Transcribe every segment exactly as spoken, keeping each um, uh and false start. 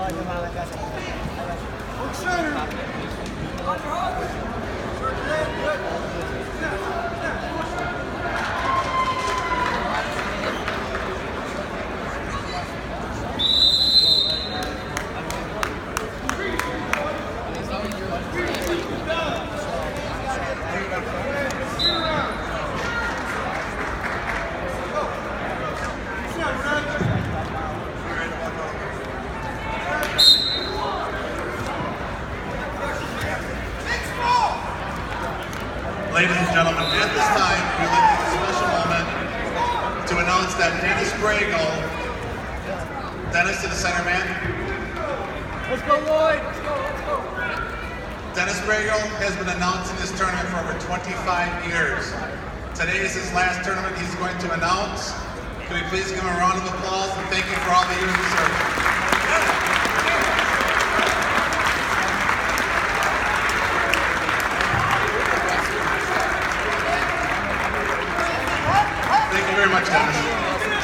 Ladies and gentlemen, at this time, we'd like to take a special moment to announce that Dennis Bregel, Dennis to the center man. Let's go, Lloyd. Let's go, let's go. Dennis Bregel has been announcing this tournament for over twenty-five years. Today is his last tournament he's going to announce. Can we please give him a round of applause and thank you for all the years of service. Thank you very much, Dennis.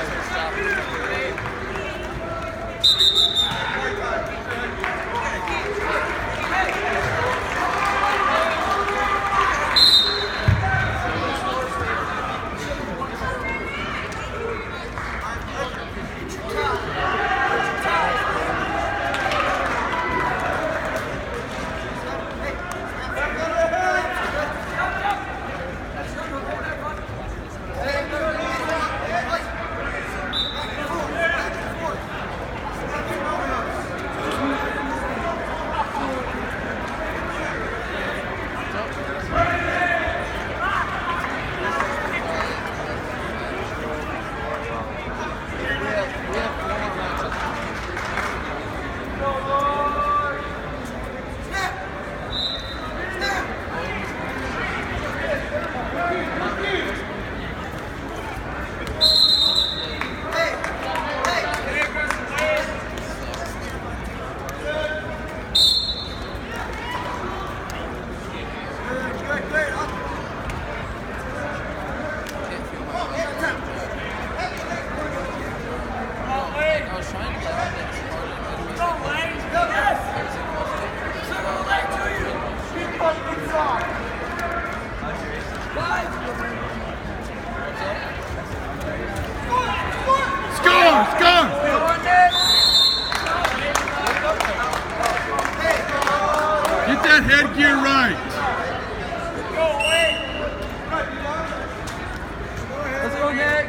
Get that headgear right. Let's go, Nick.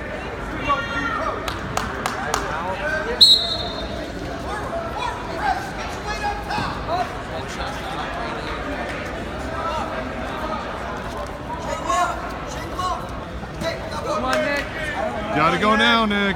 Come on, Nick. Gotta go now, Nick.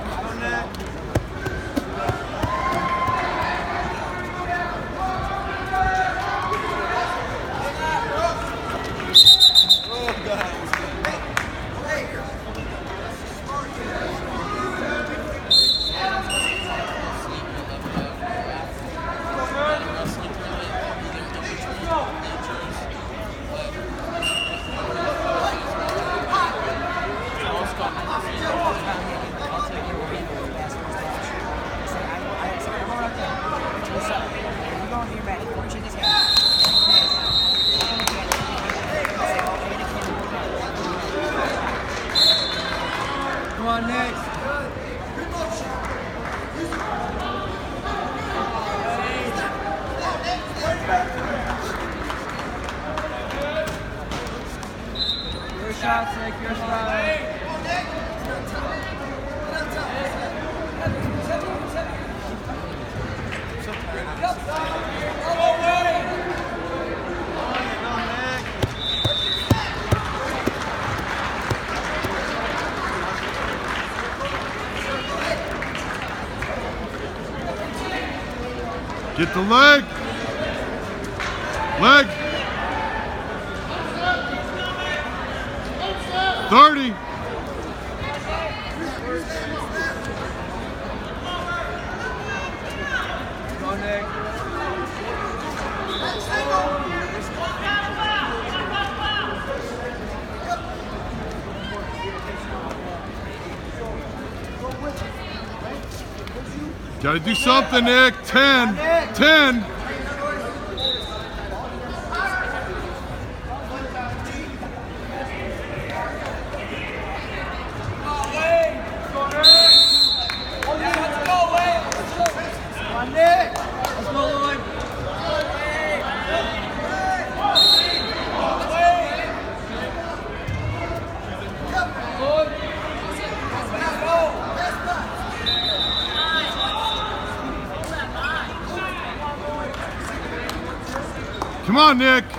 Come on, Nick. Your shots, Nick. Your shots. Get the leg. Leg. thirty. Come on, Nick. Go with it. Gotta do something, Nick. Ten. Ten. Come on, Nick. So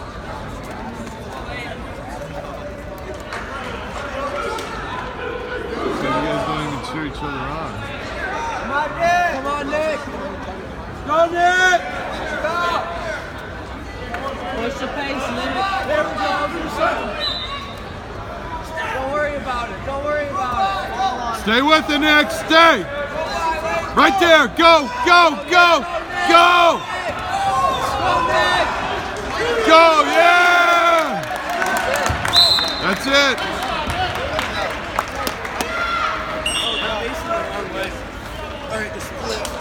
you guys don't even cheer each other on. Come on, Nick! Come on, Nick! Go, Nick! Stop! Push the pace, Nick. There we go. Do something. Don't worry about it. Don't worry about it. Fall on it. Stay with it, Nick. Stay. Right there. Go, go, go, go. Go, Nick! Go, yeah! That's it. All right, just split.